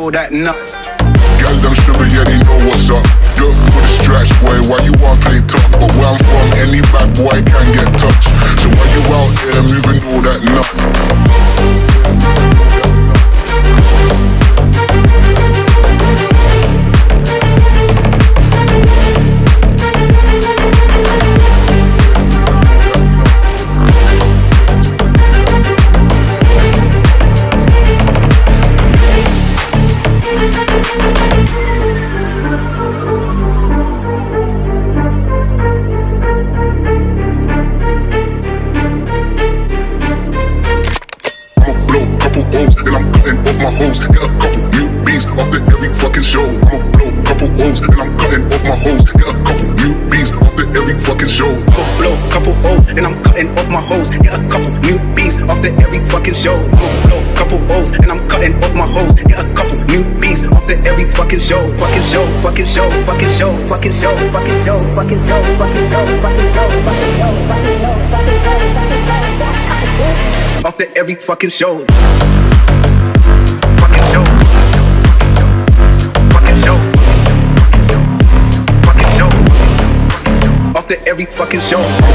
know that nuts. Girl, them sugar, yeah, they know what's up. You're for the stretch, boy, why you wanna play tough? But where I'm from, any bad boy can get touched. So why you out there moving all that nuts? And I'm cutting off my hoes, get a couple new beats after every fucking show. I'ma blow a couple O's, and I'm cutting off my hoes, get a couple new beats after every fucking show. I'ma blow a couple O's, and I'm cutting off my hoes, get a couple new beats after every fucking show. I'ma blow a couple O's, and I'm cutting off my hoes, get a couple new beats after every fucking show. Fucking show, fucking show, fucking show, fucking show, fucking show, fucking show, fucking show, fucking show, fucking show, fucking show, fucking show, after every fucking show. Fucking show. Fucking show. Fucking show. After every fucking show.